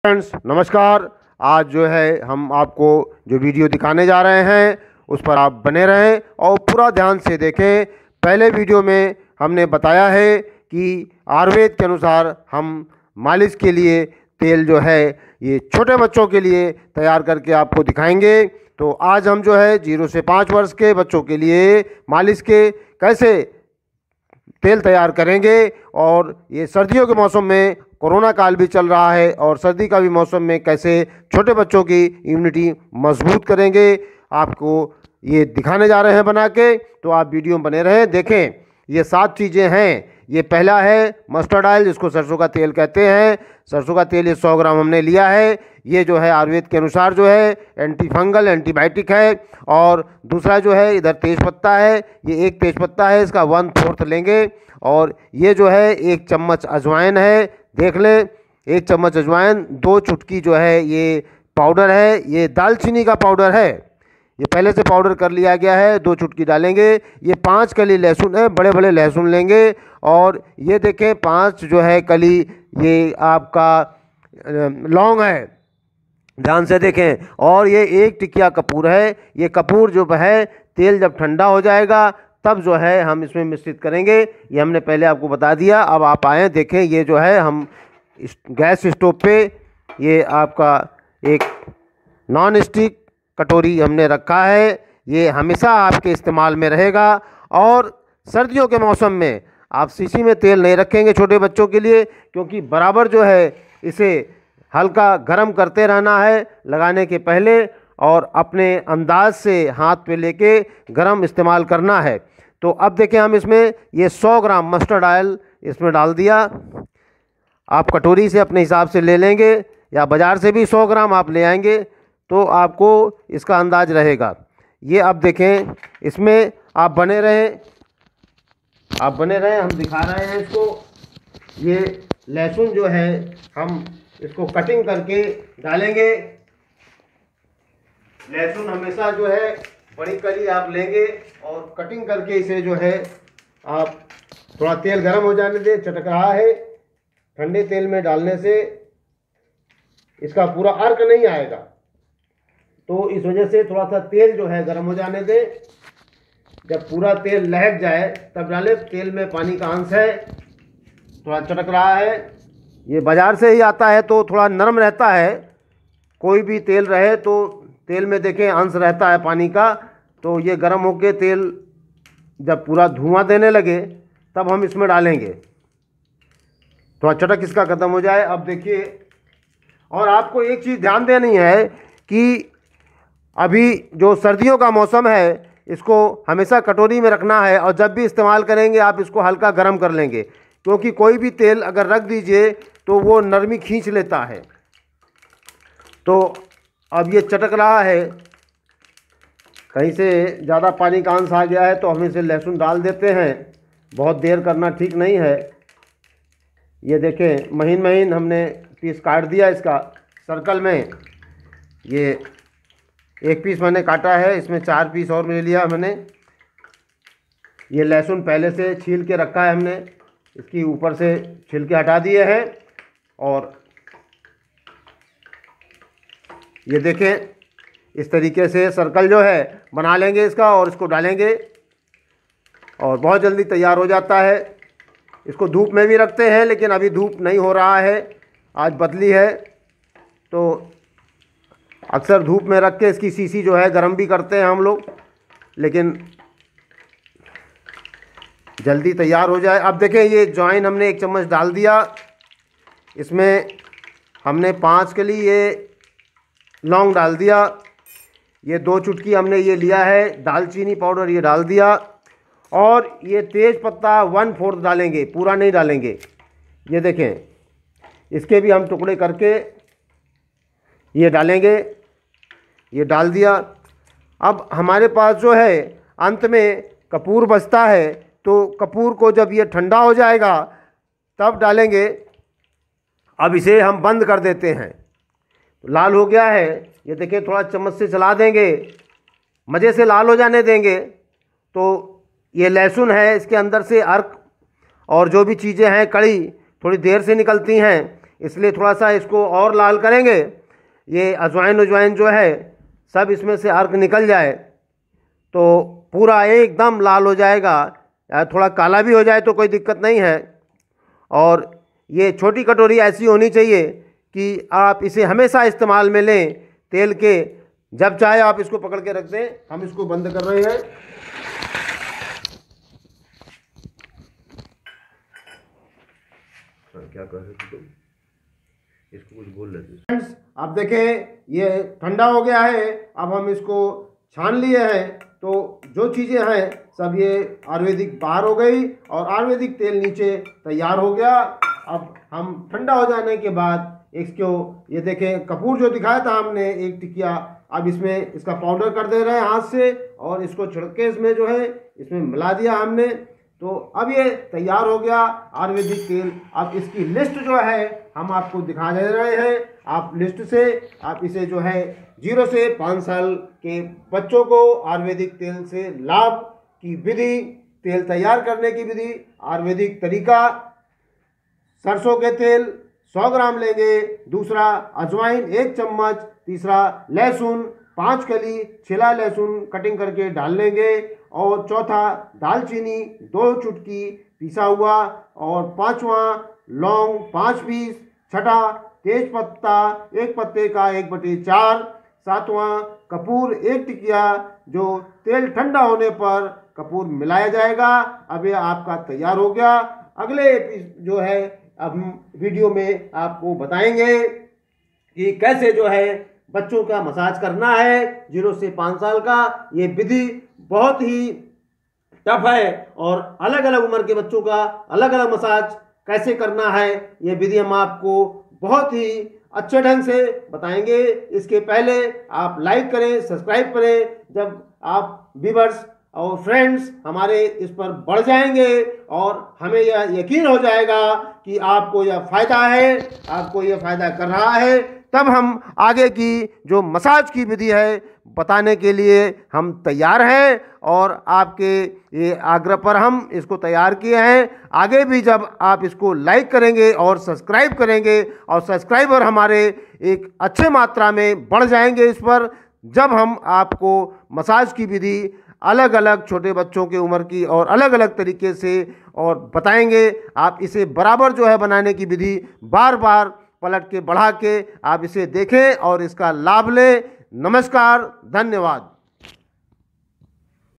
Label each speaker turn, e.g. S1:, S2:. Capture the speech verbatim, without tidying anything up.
S1: Friends नमस्कार। आज जो है हम आपको जो वीडियो दिखाने जा रहे हैं उस पर आप बने रहें और पूरा ध्यान से देखें। पहले वीडियो में हमने बताया है कि आयुर्वेद के अनुसार हम मालिश के लिए तेल जो है ये छोटे बच्चों के लिए तैयार करके आपको दिखाएंगे। तो आज हम जो है जीरो से पाँच वर्ष के बच्चों के लिए मालिश के कैसे तेल तैयार करेंगे। और ये सर्दियों के मौसम में कोरोना काल भी चल रहा है और सर्दी का भी मौसम में कैसे छोटे बच्चों की इम्यूनिटी मजबूत करेंगे आपको ये दिखाने जा रहे हैं बना के। तो आप वीडियो में बने रहें, देखें। ये सात चीज़ें हैं। ये पहला है मस्टर्ड ऑयल, जिसको सरसों का तेल कहते हैं। सरसों का तेल ये सौ ग्राम हमने लिया है। ये जो है आयुर्वेद के अनुसार जो है एंटी फंगल एंटीबायोटिक है। और दूसरा जो है इधर तेज़पत्ता है, ये एक तेज़पत्ता है, इसका वन फोर्थ लेंगे। और ये जो है एक चम्मच अजवाइन है, देख लें, एक चम्मच अजवाइन। दो चुटकी जो है ये पाउडर है, ये दालचीनी का पाउडर है, ये पहले से पाउडर कर लिया गया है, दो चुटकी डालेंगे। ये पांच कली लहसुन है, बड़े बड़े लहसुन लेंगे। और ये देखें पांच जो है कली ये आपका लौंग है, ध्यान से देखें। और ये एक टिकिया कपूर है। ये कपूर जो है तेल जब ठंडा हो जाएगा तब जो है हम इसमें मिश्रित करेंगे। ये हमने पहले आपको बता दिया। अब आप आएँ देखें, ये जो है हम गैस स्टोव पे ये आपका एक नॉन स्टिक कटोरी हमने रखा है। ये हमेशा आपके इस्तेमाल में रहेगा। और सर्दियों के मौसम में आप शीशी में तेल नहीं रखेंगे छोटे बच्चों के लिए, क्योंकि बराबर जो है इसे हल्का गर्म करते रहना है लगाने के पहले, और अपने अंदाज से हाथ पे लेके गरम इस्तेमाल करना है। तो अब देखें हम इसमें ये सौ ग्राम मस्टर्ड ऑयल इसमें डाल दिया। आप कटोरी से अपने हिसाब से ले लेंगे या बाज़ार से भी सौ ग्राम आप ले आएंगे तो आपको इसका अंदाज रहेगा। ये अब देखें, इसमें आप बने रहें, आप बने रहें, हम दिखा रहे हैं इसको। ये लहसुन जो है हम इसको कटिंग करके डालेंगे। लहसुन हमेशा जो है बड़ी कली आप लेंगे और कटिंग करके इसे जो है आप थोड़ा तेल गर्म हो जाने दें। चटक रहा है, ठंडे तेल में डालने से इसका पूरा अर्क नहीं आएगा, तो इस वजह से थोड़ा सा तेल जो है गर्म हो जाने दें। जब पूरा तेल लहक जाए तब डालें। तेल में पानी का अंश है, थोड़ा चटक रहा है। ये बाज़ार से ही आता है तो थोड़ा नरम रहता है। कोई भी तेल रहे तो तेल में देखें अंश रहता है पानी का। तो ये गर्म होके तेल जब पूरा धुआं देने लगे तब हम इसमें डालेंगे, थोड़ा चटक इसका ख़त्म हो जाए। अब देखिए, और आपको एक चीज़ ध्यान देनी है कि अभी जो सर्दियों का मौसम है इसको हमेशा कटोरी में रखना है, और जब भी इस्तेमाल करेंगे आप इसको हल्का गर्म कर लेंगे, क्योंकि कोई भी तेल अगर रख दीजिए तो वो नरमी खींच लेता है। तो अब ये चटक रहा है, कहीं से ज़्यादा पानी का अंश आ गया है तो हम इसे लहसुन डाल देते हैं। बहुत देर करना ठीक नहीं है। ये देखें महीन महीन हमने पीस काट दिया इसका सर्कल में। ये एक पीस मैंने काटा है, इसमें चार पीस और ले लिया मैंने। ये लहसुन पहले से छील के रखा है हमने, इसकी ऊपर से छिलके हटा दिए हैं। और ये देखें इस तरीके से सर्कल जो है बना लेंगे इसका और इसको डालेंगे और बहुत जल्दी तैयार हो जाता है। इसको धूप में भी रखते हैं, लेकिन अभी धूप नहीं हो रहा है, आज बदली है, तो अक्सर धूप में रख के इसकी शीशी जो है गर्म भी करते हैं हम लोग, लेकिन जल्दी तैयार हो जाए। अब देखें ये अजवाइन हमने एक चम्मच डाल दिया। इसमें हमने पाँच कली ये लौंग डाल दिया। ये दो चुटकी हमने ये लिया है दालचीनी पाउडर, ये डाल दिया। और ये तेज़ पत्ता वन फोर्थ डालेंगे, पूरा नहीं डालेंगे। ये देखें, इसके भी हम टुकड़े करके ये डालेंगे, ये डाल दिया। अब हमारे पास जो है अंत में कपूर बचता है, तो कपूर को जब ये ठंडा हो जाएगा तब डालेंगे। अब इसे हम बंद कर देते हैं। लाल हो गया है, ये देखिए, थोड़ा चम्मच से चला देंगे, मज़े से लाल हो जाने देंगे। तो ये लहसुन है, इसके अंदर से अर्क और जो भी चीज़ें हैं कड़ी थोड़ी देर से निकलती हैं। इसलिए थोड़ा सा इसको और लाल करेंगे। ये अजवाइन अजवाइन जो है सब इसमें से अर्क निकल जाए तो पूरा एकदम लाल हो जाएगा। या थोड़ा काला भी हो जाए तो कोई दिक्कत नहीं है। और ये छोटी कटोरी ऐसी होनी चाहिए कि आप इसे हमेशा इस्तेमाल में लें तेल के, जब चाहे आप इसको पकड़ के रख दें। हम इसको बंद कर रहे हैं। क्या कर रहे थे तुम? इसको कुछ बोल रहे थे। फ्रेंड्स आप देखें ये ठंडा हो गया है। अब हम इसको छान लिए हैं तो जो चीज़ें हैं सब ये आयुर्वेदिक बाहर हो गई और आयुर्वेदिक तेल नीचे तैयार हो गया। अब हम ठंडा हो जाने के बाद इसको ये देखें कपूर जो दिखाया था हमने एक टिकिया, अब इसमें इसका पाउडर कर दे रहे हैं हाथ से और इसको छिड़के इसमें जो है इसमें मिला दिया हमने। तो अब ये तैयार हो गया आयुर्वेदिक तेल। अब इसकी लिस्ट जो है हम आपको दिखा दे रहे हैं। आप लिस्ट से आप इसे जो है जीरो से पाँच साल के बच्चों को आयुर्वेदिक तेल से लाभ की विधि, तेल तैयार करने की विधि, आयुर्वेदिक तरीका। सरसों के तेल सौ ग्राम लेंगे, दूसरा अजवाइन एक चम्मच, तीसरा लहसुन पाँच कली छिला लहसुन कटिंग करके डाल लेंगे और चौथा दालचीनी दो चुटकी पिसा हुआ और पांचवा लौंग पाँच पीस, छठा तेज पत्ता एक पत्ते का एक बटे चार, सातवां कपूर एक टिकिया जो तेल ठंडा होने पर कपूर मिलाया जाएगा। अब यह आपका तैयार हो गया। अगले जो है अब हम वीडियो में आपको बताएंगे कि कैसे जो है बच्चों का मसाज करना है जीरो से पाँच साल का। ये विधि बहुत ही टफ है और अलग अलग उम्र के बच्चों का अलग अलग मसाज कैसे करना है ये विधि हम आपको बहुत ही अच्छे ढंग से बताएंगे। इसके पहले आप लाइक करें, सब्सक्राइब करें। जब आप व्यूअर्स और फ्रेंड्स हमारे इस पर बढ़ जाएंगे और हमें यह यकीन हो जाएगा कि आपको यह फ़ायदा है, आपको यह फ़ायदा कर रहा है, तब हम आगे की जो मसाज की विधि है बताने के लिए हम तैयार हैं। और आपके ये आग्रह पर हम इसको तैयार किए हैं। आगे भी जब आप इसको लाइक करेंगे और सब्सक्राइब करेंगे और सब्सक्राइबर हमारे एक अच्छे मात्रा में बढ़ जाएंगे इस पर, जब हम आपको मसाज की विधि अलग अलग छोटे बच्चों के उम्र की और अलग अलग तरीके से और बताएंगे। आप इसे बराबर जो है बनाने की विधि बार बार पलट के बढ़ा के आप इसे देखें और इसका लाभ लें। नमस्कार, धन्यवाद।